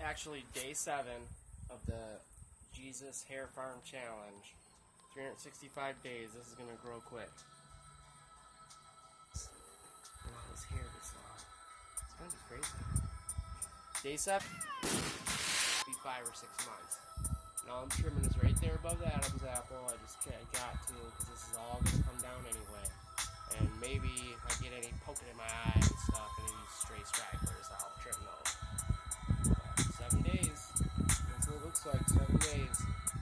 actually day 7 of the Jesus Hair Farm Challenge. 365 days. This is gonna grow quick. Wow, his hair this long. It's gonna be crazy. Day 7, be 5 or 6 months. And all I'm trimming is right there above the Adam's apple. I got to, because this is all gonna come down anyway. And maybe if I get any poking in my eye and stuff, and these stray stragglers, I'll trim those. 7 days. That's what it looks like. 7 days.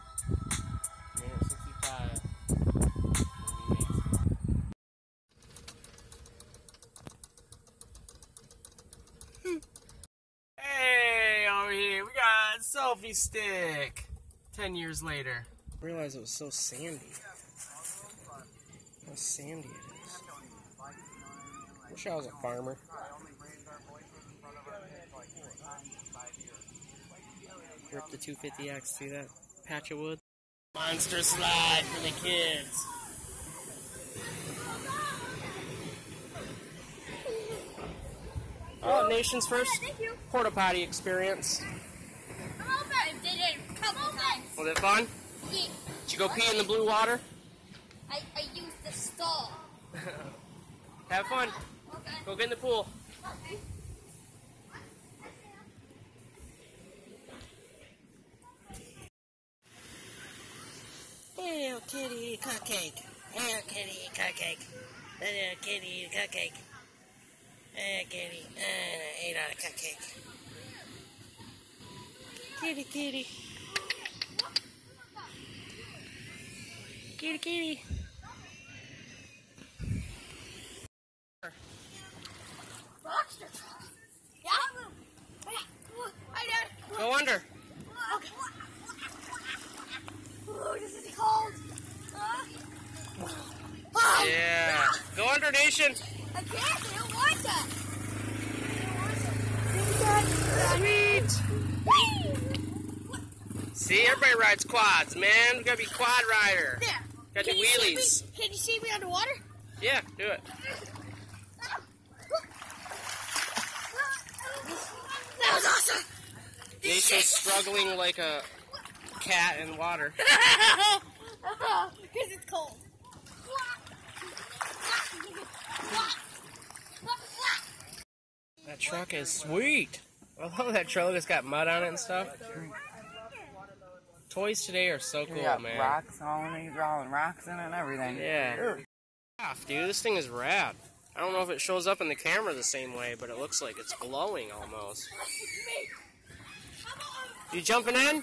365. Hey, over here, we got a selfie stick. 10 years later. I realized it was so sandy. How sandy it is. Wish I was a farmer. Rip the 250X through that patch of wood. Monster slide for the kids. Oh, nation's first porta potty experience. I did it a couple times. Was it fun? Yeah. Did you go pee in the blue water? I used the stall. Have fun. Okay. Go get in the pool. Okay. Hey, little kitty, eat a cupcake. Hey, little kitty, eat a cupcake. Little kitty, eat a cupcake. Hey, kitty, ate on a cupcake. Kitty, kitty. Kitty, kitty. Monster. Yeah. I did. Go under. Okay. Oh, this is cold. Oh. Yeah. Go under, nation. I can't. I don't want that. Sweet. See, everybody rides quads, man. We gotta be quad rider. There. Gotta do wheelies. Can you see me underwater? Yeah, do it. That was awesome. Nation's struggling like a cat in water. Because it's cold. That truck is sweet. I love that truck. It's got mud on it and stuff. Toys today are so cool, man. Rocks on it, drawing rocks in it and everything. Yeah. Dude, this thing is rad. I don't know if it shows up in the camera the same way, but it looks like it's glowing almost. You jumping in?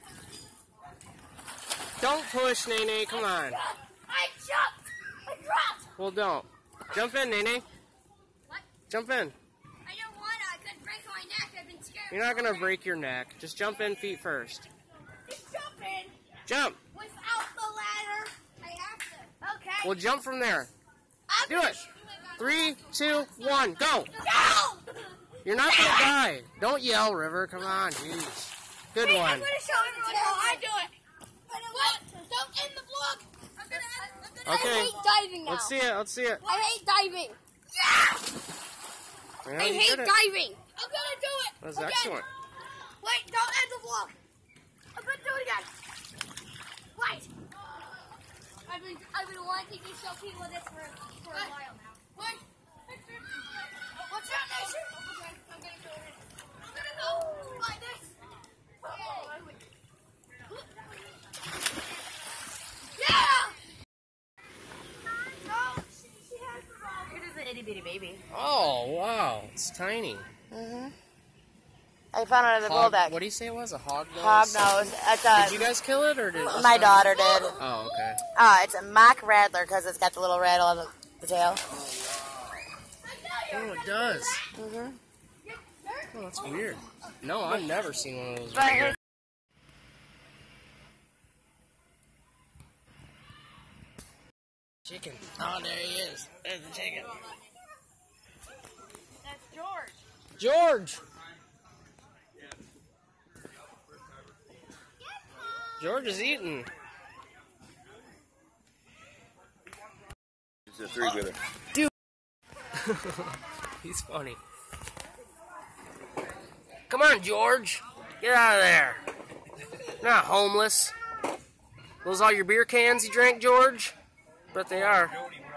Don't push, Nene. Come on. I jumped. I dropped. Well, don't. Jump in, Nene. What? Jump in. I don't want to. I could break my neck. I've been scared. You're not going to break your neck. Just jump in feet first. Just jump in. Jump. Without the ladder. I have to. Okay. Well, jump from there. I'll Do it. 3, 2, 1, go. No! You're not going to die. Don't yell, River. Come on, jeez. Good Wait, one. I'm going to show everyone how I do it. What? Don't end the vlog. I'm gonna Okay. I hate diving now. Let's see it. Let's see it. I hate diving. Yeah! Yeah, I you hate did it. diving. I'm gonna do it. That was again. excellent. Wait, don't end the vlog. I'm gonna do it again. Wait. I've been wanting to show people this for a while now. Wait. What's that, Nation? Okay, I'm gonna do it. I'm gonna go like this. Yeah! No, she has the ball. It is an itty bitty baby. Oh, wow. It's tiny. I found it at the Goldex. What do you say it was? A hog nose? Hog nose. It's Did you guys kill it, or did my daughter did. Oh, okay. It's a mock rattler because it's got the little rattle on the tail. Oh, it does. Mm-hmm. Oh, that's weird. No, I've never seen one of those. But Before. Chicken. Oh, there he is. There's the chicken. That's George. George! George is eating. It's a three-wheeler. Dude. He's funny. Come on, George. Get out of there. You're not homeless. Those all your beer cans you drank, George? Bet they are.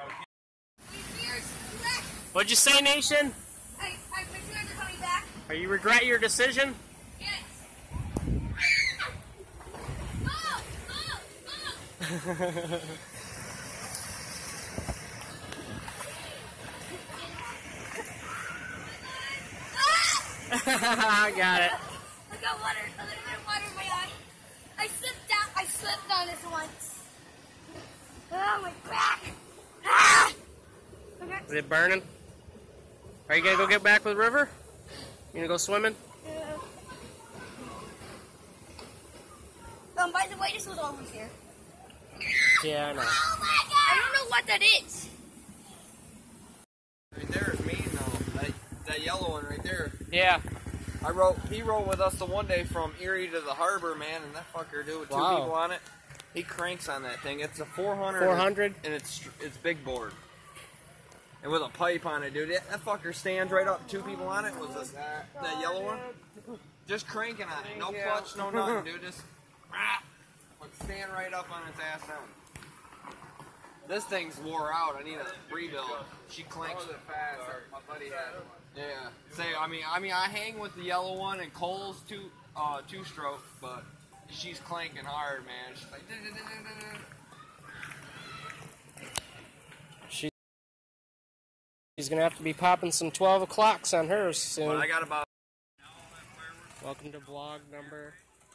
What'd you say, Nation? My parents are coming back. Are you regret your decision? Yes. I got it. I got water, a little bit of water in my eye. I slipped on this once. Oh, my back. Ah! Okay. Is it burning? Are you gonna go get back with River? You gonna go swimming? By the way, this was always here. Yeah, I know. Oh my God! I don't know what that is. Right there is mean though. That yellow one right there. Yeah. He rode with us the one day from Erie to the harbor, man, and that fucker, dude, with two people on it, he cranks on that thing. It's a 400. 400? And it's big board. And with a pipe on it, dude. That fucker stands right up. Two people on it. Was that yellow one? Just cranking on it. No clutch, no nothing, dude. Just stand right up on its ass down. This thing's wore out. I need a rebuild. She clanks it fast. My buddy had it. Yeah. Say, I mean, I hang with the yellow one and Cole's two-stroke, but she's clanking hard, man. She's like. She's gonna have to be popping some 12 o'clocks on hers soon. Well, I got about. Welcome to vlog number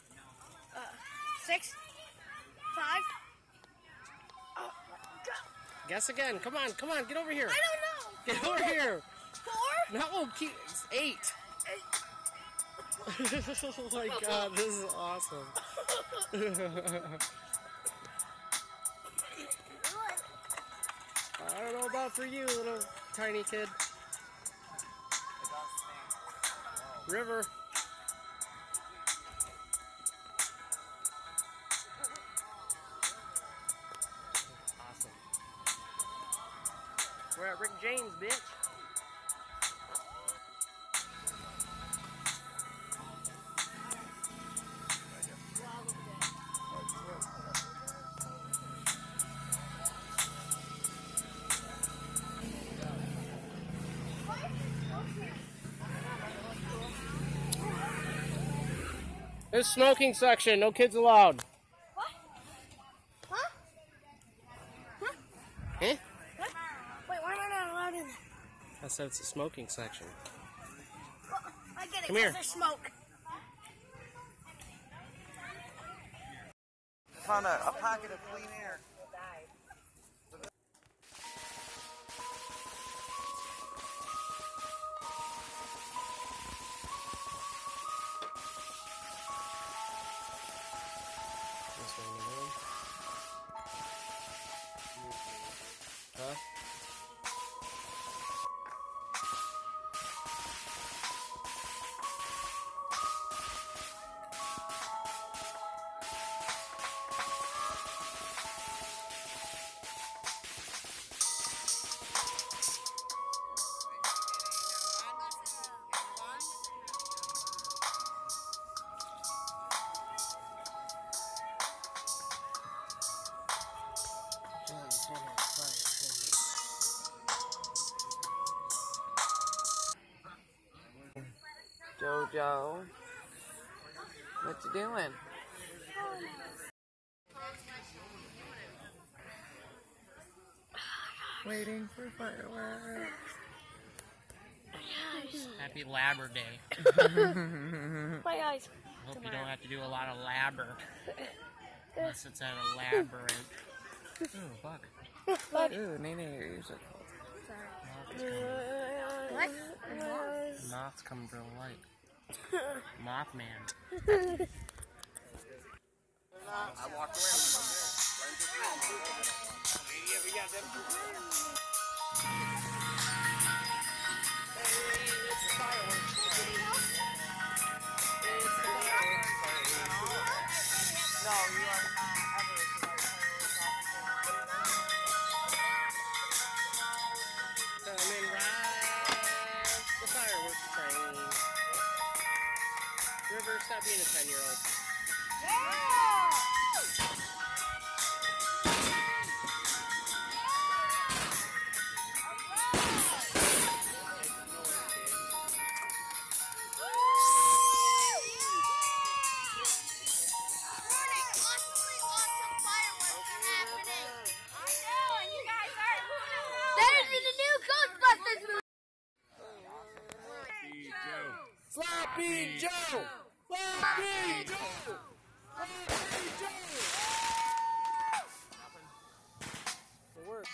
6, 5. Oh, Guess again. Come on, get over here. I don't know. Get over here. 4? No, it's 8. Oh my God, this is awesome. I don't know about for you, little tiny kid. River. Awesome. We're at Rick James, bitch. There's smoking section, no kids allowed. What? Huh? Huh? Eh? What? Wait, why am I not allowed in there? I said it's a smoking section. Well, I get it. Come here. There's smoke. Found a pocket of clean air. Huh? Jojo, what you doing? Waiting for fireworks. Happy Labber Day. My eyes. Hope you don't have to do a lot of labor. Unless it's at a labyrinth. Ooh, bug. Ooh, Nene, your ears are cold. What? Moths come to light. Mothman. I walked River, stop being a 10-year-old. Sloppy Joe! Sloppy Joe! Sloppy Joe! It works.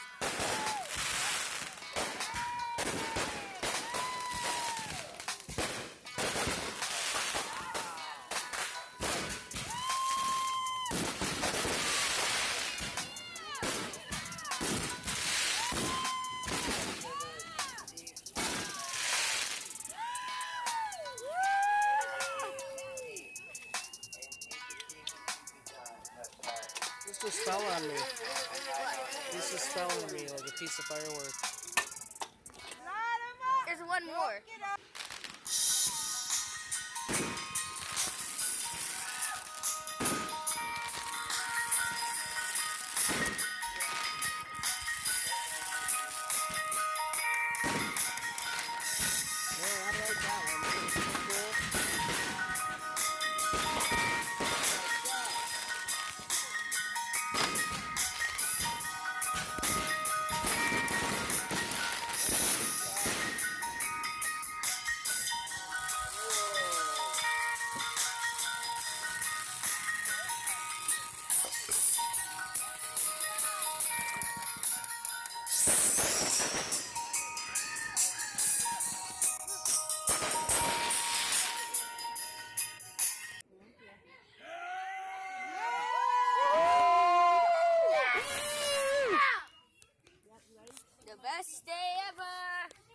This just fell on me. This just fell on me like a piece of firework. There's one more. Yeah, I like that one. This is cool. The best day ever.